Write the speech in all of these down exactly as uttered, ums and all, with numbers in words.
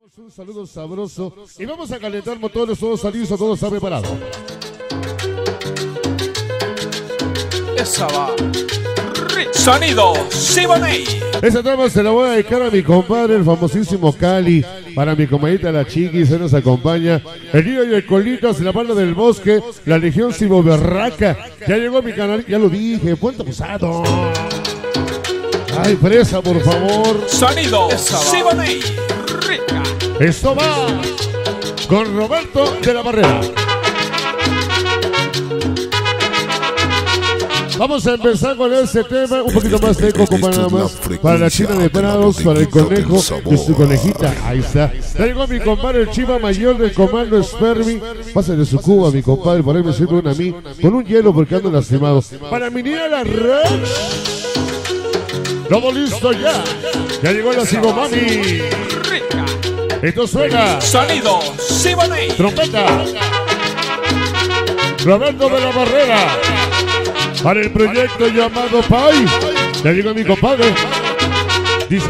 Un saludo sabroso y vamos a calentar motores, todos listos, todo está preparado. Esa va. Sonido Siboney. Esta tema se la voy a dedicar a mi compadre, el famosísimo Cali. Para mi comadita la Chiquis, se nos acompaña. El niño y el Colitas, la banda del bosque, la Legión Ciboberraca. Ya llegó a mi canal, ya lo dije, Puente Abusado. Ay, presa, por favor. Sonido Siboney. Rica. Esto va con Roberto de la Barrera. Vamos a empezar con este tema, un poquito más de coco para nada más. Para la China de Prados, para el conejo de su conejita. Ahí está. Ya llegó mi compadre, el Chiva Mayor del Comando Spermi. Pásale su cuba, mi compadre, por ahí me sirve una a mí. Con un hielo porque ando lastimado. Para mi niña la Red. Todo listo ya. Ya llegó la Sibomami. Esto suena. Sonido Siboney. Trompeta. Roberto de la Barrera. Para el proyecto llamado Pai. Ya llegó mi compadre. Dice.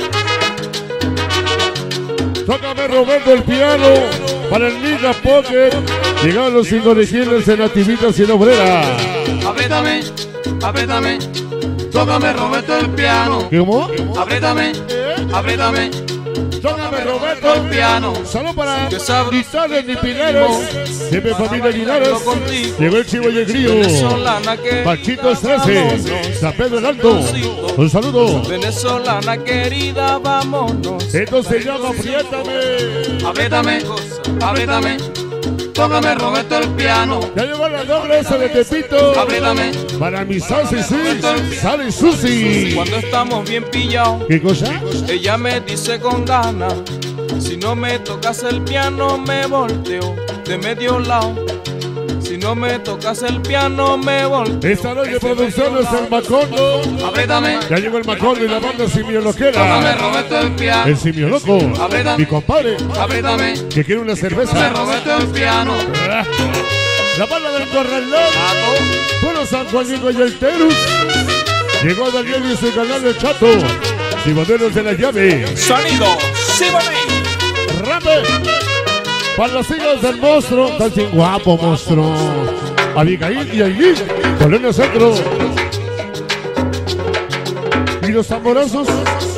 Tócame Roberto el piano. Para el Ninja Pocket. Llegaron los cinco originales en Nativitas y en Obrera. Apriétame, apriétame. Tócame Roberto el piano. ¿Cómo? Apriétame, apriétame. Tócame Roberto el piano. Solo para Que sabroso. Lizales ni Pilares. Siempre familia Linares. Llegó el Chivo y el Grillo. Venezolana que Pachitos trece. San Pedro el Alto. Un saludo. Venezolana querida, vámonos. Esto se llama Apriétame. Apriétame, apriétame. Tócame Roberto el piano. Ya llegó la doble esa de Tepito. Apriétame. Para mi Salsa y Susi. Sale Susi. Cuando estamos bien pillados, ¿Qué cosa? ella me dice con ganas: si no me tocas el piano me volteo de medio lado. Si no me tocas el piano me volteo. Esta noche producción es el Macondo. Apriétame. Ya llegó el Macondo y la banda Simio Tócame Loquera. Roberto el piano. El Simio Loco. Mi compadre. Apriétame. Que quiere una Tócame cerveza. Roberto el piano. La banda del Corralón. Puro San Juanico y el Terus. Llegó Daniel y su canal de Chato. Simoneros de la llave. Sonido Siboney. Rape. Para los hijos del monstruo. Estás bien guapo, monstruo. Abigail y Ailín. Colonia Centro. ¿Y los amorosos?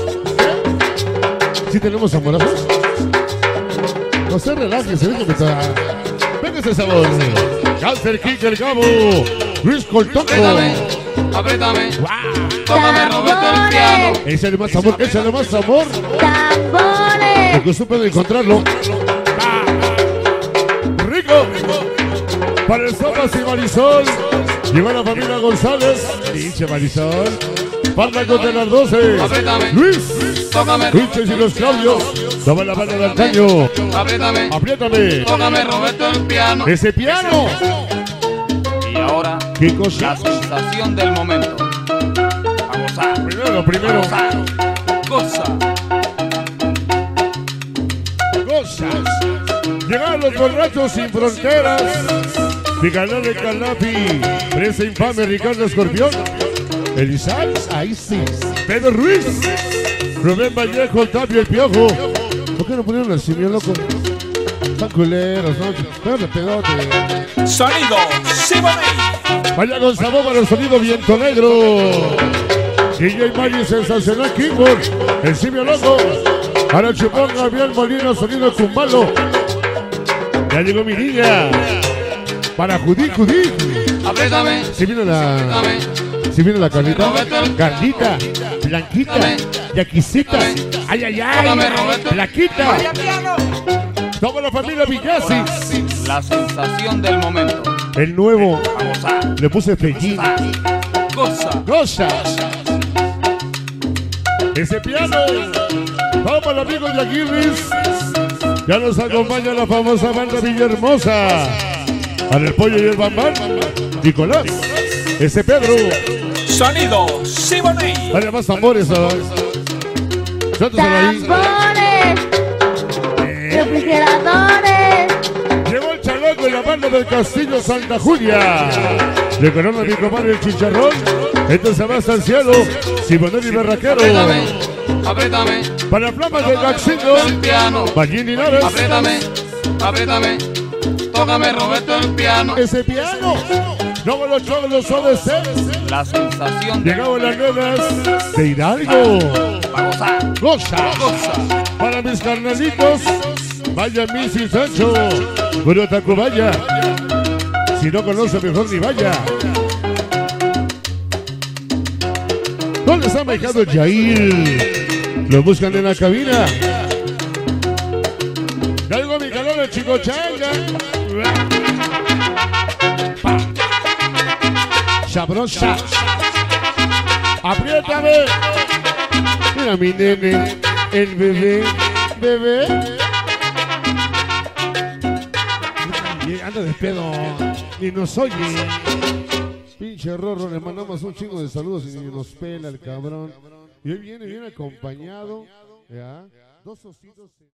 ¿Sí tenemos amorosos? No se relaje, se ve que me está... Venga ese sabor. Cáncer King, el Cabo. Luis Coltoco. Apriétame. Apriétame. ¡Wow! Tócame Roberto el piano. Échale más amor, échale más amor. ¡Tambores! Porque supe de encontrarlo. ¡Ah! ¡Rico! Para el Sopas y Marisol. Llegó la familia González. Pinche Marisol. Párragos de las doce. Apriétame. Luis. Tócame. Luches y los Claudios. Toma la banda de antaño. Apriétame. Apriétame. Tócame Roberto el piano. Ese piano. Y ahora, ¿Qué cosa? la sensación del momento. A gozar. Primero, primero. Goza. Cosas. Llegaron los borrachos sin fronteras. Mi canal de Calapi. Presa infame Ricardo Escorpión. Elizal, ahí sí. Pedro Ruiz. Rubén Vallejo, Tapio el Piojo. ¿Por qué no pusieron así, bien loco? Están culeros, ¿no? Pero de pedote. Sonido Siboney. Vaya con sabor para el sonido Viento Negro. D J Maggi Sensacional Keyboard. El simio loco. Para Chupón Gabriel Molina, sonido Cumbalo. Ya llegó mi niña. Para Judí, Judí. Apriétame. Si viene la. Apriétame. Si viene la Carlita. Carlita. Blanquita. Yaquisita. Ay, ay, Tócame, ay. Roberto. Blanquita. Toda la familia Villasi. La sensación del momento. El nuevo. A gozar. Le puse Fellín. Goza. Goza. Ese piano. Vamos al amigo de Aguirres. Ya nos acompaña la famosa banda Villahermosa. Para el pollo y el bambán. Nicolás. Ese Pedro. Sonido Siboney. Vaya más tambores. ¿Sabes? Suéltaselo ahí. ¡Tambores! Eh. ¡Refrigeradores! Llegó el chaloco y la banda del Castillo Santa Julia. Le corona a mi compadre el chicharrón. Esto se va hasta el cielo. Simonel y Berraquero. Apriétame. Apriétame. Para Flamas del Gaxino, el piano. Ballín Linares. Apriétame, apriétame, tócame Roberto el piano. Ese piano. No los chavos los O D C. La sensación de Llegaban las nenas de Hidalgo. para gozar, Goza. goza. Para mis carnalitos, vaya Missy Sancho, Puro Tacubaya. Si no conoce, mejor ni vaya. ¿Dónde está mi hijado Jair? Lo buscan en la cabina. Traigo mi calor de Chico Changa. Sabrosa. Apriétame. Mira mi nene, el bebé, bebé. Y anda de pedo, ni nos oye. Pinche Rorro, le mandamos un chingo de saludos y nos pela el cabrón. Y hoy viene bien acompañado, ¿ya? Dos ositos.